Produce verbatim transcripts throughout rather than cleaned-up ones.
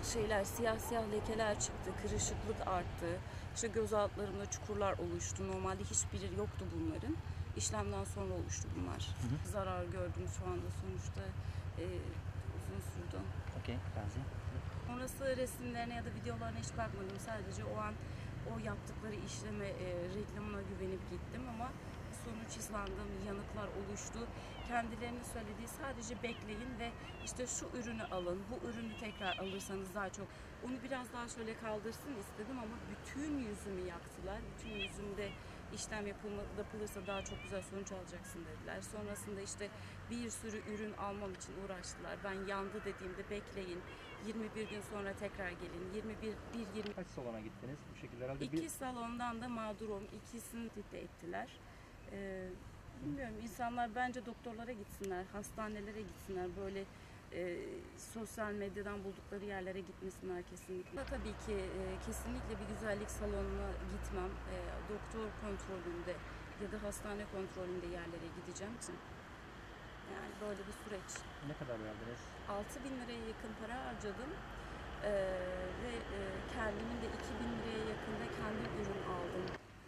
şeyler, siyah siyah lekeler çıktı, kırışıklık arttı. İşte göz altlarımda çukurlar oluştu. Normalde hiçbiri yoktu bunların. İşlemden sonra oluştu bunlar. Hı hı. Zarar gördüm şu anda sonuçta e, uzun sürdü. Okey, Gazi. Sonrası resimlerine ya da videolarına hiç bakmadım. Sadece o an o yaptıkları işleme, e, reklamına güvenip gittim ama sonuç izlandım, yanıklar oluştu. Kendilerinin söylediği sadece bekleyin ve işte şu ürünü alın, bu ürünü tekrar alırsanız daha çok. Onu biraz daha şöyle kaldırsın istedim ama bütün yüzümü yaktılar. Bütün yüzümde işlem yapılma, yapılırsa daha çok güzel sonuç alacaksın dediler. Sonrasında işte bir sürü ürün almam için uğraştılar. Ben yandı dediğimde bekleyin, yirmi bir gün sonra tekrar gelin. yirmi bir, bir, yirmi Kaç salona gittiniz bu şekilde herhalde? İki bir... salondan da mağdurum, ikisini de ettiler. Ee, bilmiyorum, insanlar bence doktorlara gitsinler, hastanelere gitsinler, böyle e, sosyal medyadan buldukları yerlere gitmesinler kesinlikle. Tabii ki e, kesinlikle bir güzellik salonuna gitmem, e, doktor kontrolünde ya da hastane kontrolünde yerlere gideceğim için. Yani böyle bir süreç. Ne kadar verdiniz? altı bin liraya yakın para harcadım ee, ve e, kendimin de iki bin liraya yakında kendi ürün aldım.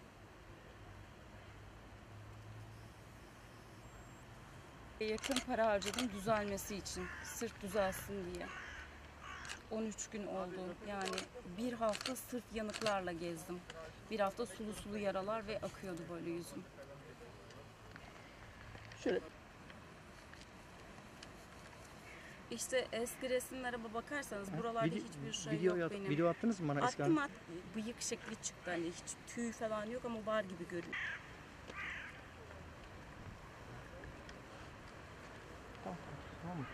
Yakın para harcadım düzelmesi için, sırf düzelsin diye. on üç gün oldu, yani bir hafta sırf yanıklarla gezdim. Bir hafta sulu sulu yaralar ve akıyordu böyle yüzüm. Şöyle. İşte eski resimlere bakarsanız buralarda video, hiçbir şey video yok at, benim. Video attınız mı bana? Attım at, bıyık şekli çıktı, hani hiç tüy falan yok ama var gibi görünüyor. Tamam.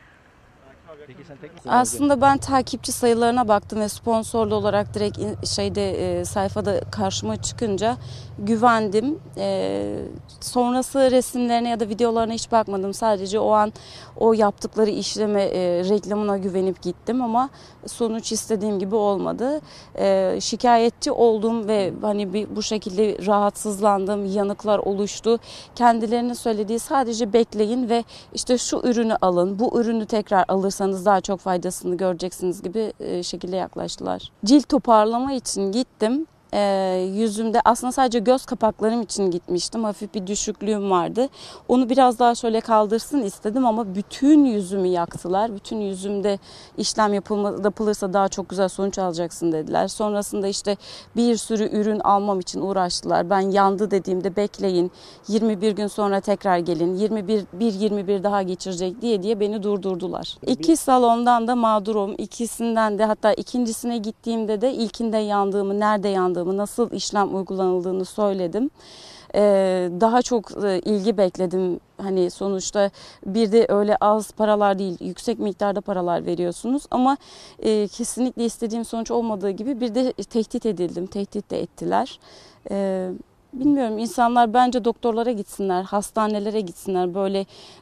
Peki sen tek Aslında ben takipçi sayılarına baktım ve sponsorlu olarak direkt şeyde e, sayfada karşıma çıkınca güvendim. E, sonrası resimlerine ya da videolarına hiç bakmadım. Sadece o an o yaptıkları işleme e, reklamına güvenip gittim ama sonuç istediğim gibi olmadı. E, şikayetçi oldum ve hani bir, bu şekilde rahatsızlandım, yanıklar oluştu. Kendilerinin söylediği sadece bekleyin ve işte şu ürünü alın, bu ürünü tekrar alırsanız daha çok faydasını göreceksiniz gibi şekilde yaklaştılar. Cilt toparlama için gittim. Ee, yüzümde aslında sadece göz kapaklarım için gitmiştim. Hafif bir düşüklüğüm vardı. Onu biraz daha şöyle kaldırsın istedim ama bütün yüzümü yaktılar. Bütün yüzümde işlem yapılma, yapılırsa daha çok güzel sonuç alacaksın dediler. Sonrasında işte bir sürü ürün almam için uğraştılar. Ben yandı dediğimde bekleyin, yirmi bir gün sonra tekrar gelin, yirmi bir, bir yirmi bir daha geçirecek diye diye beni durdurdular. İki salondan da mağdurum. İkisinden de, hatta ikincisine gittiğimde de ilkinde yandığımı, nerede yandığımı, nasıl işlem uygulanıldığını söyledim. Ee, daha çok ilgi bekledim. Hani sonuçta bir de öyle az paralar değil, yüksek miktarda paralar veriyorsunuz ama e, kesinlikle istediğim sonuç olmadığı gibi bir de tehdit edildim, tehdit de ettiler. Ee, Bilmiyorum, insanlar bence doktorlara gitsinler, hastanelere gitsinler, böyle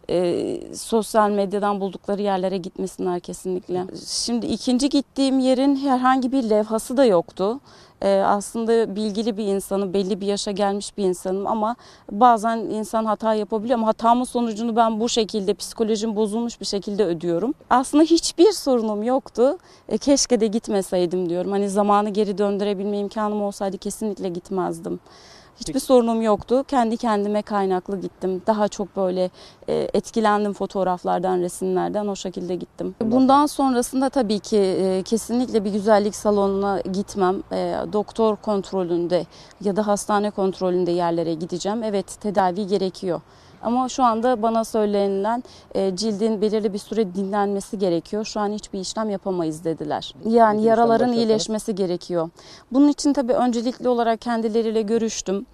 e, sosyal medyadan buldukları yerlere gitmesinler kesinlikle. Şimdi ikinci gittiğim yerin herhangi bir levhası da yoktu. E, aslında bilgili bir insanım, belli bir yaşa gelmiş bir insanım ama bazen insan hata yapabiliyor ama hatamın sonucunu ben bu şekilde, psikolojim bozulmuş bir şekilde ödüyorum. Aslında hiçbir sorunum yoktu. E, keşke de gitmeseydim diyorum. Hani zamanı geri döndürebilme imkanım olsaydı kesinlikle gitmezdim. Hiçbir Peki. sorunum yoktu. Kendi kendime kaynaklı gittim. Daha çok böyle e, etkilendim fotoğraflardan, resimlerden, o şekilde gittim. Bundan sonrasında tabii ki e, kesinlikle bir güzellik salonuna gitmem. E, doktor kontrolünde ya da hastane kontrolünde yerlere gideceğim. Evet, tedavi gerekiyor. Ama şu anda bana söylenilen e, cildin belirli bir süre dinlenmesi gerekiyor. Şu an hiçbir işlem yapamayız dediler. Yani Peki, yaraların iyileşmesi gerekiyor. Bunun için tabii öncelikli olarak kendileriyle görüştüm.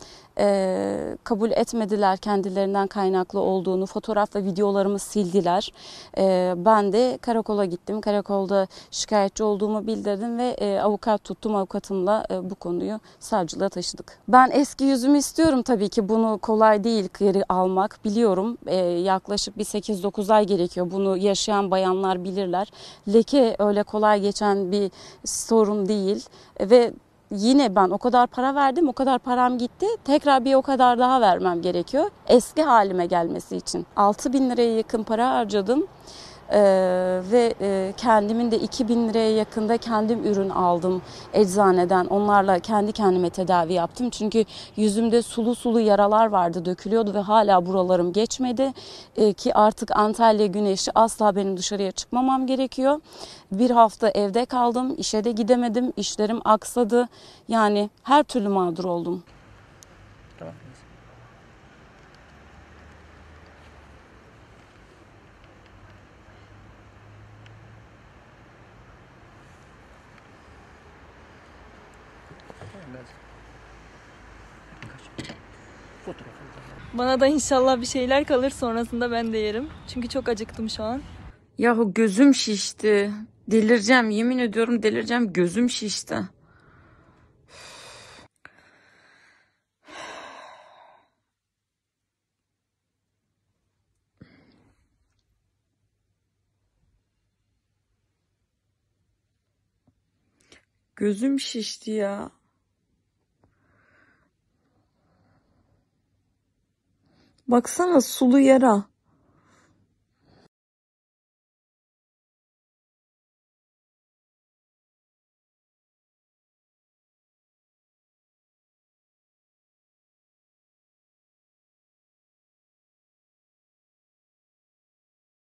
E, kabul etmediler kendilerinden kaynaklı olduğunu. Fotoğraf ve videolarımı sildiler. E, ben de karakola gittim. Karakolda şikayetçi olduğumu bildirdim ve e, avukat tuttum. Avukatımla e, bu konuyu savcılığa taşıdık. Ben eski yüzümü istiyorum tabii ki. Bunu kolay değil geri almak. Biliyorum e, yaklaşık bir sekiz dokuz ay gerekiyor. Bunu yaşayan bayanlar bilirler. Leke öyle kolay geçen bir sorun değil e, ve yine ben o kadar para verdim, o kadar param gitti. Tekrar bir o kadar daha vermem gerekiyor eski halime gelmesi için. altı bin liraya yakın para harcadım. Ee, ve e, kendimin de iki bin liraya yakında kendim ürün aldım eczaneden. Onlarla kendi kendime tedavi yaptım. Çünkü yüzümde sulu sulu yaralar vardı, dökülüyordu ve hala buralarım geçmedi. Ee, ki artık Antalya güneşi, asla benim dışarıya çıkmamam gerekiyor. Bir hafta evde kaldım, işe de gidemedim, işlerim aksadı. Yani her türlü mağdur oldum. Tamam. Bana da inşallah bir şeyler kalır, sonrasında ben de yerim. Çünkü çok acıktım şu an. Yahu gözüm şişti. Delireceğim, yemin ediyorum delireceğim. Gözüm şişti. Gözüm şişti ya. Baksana, sulu yara.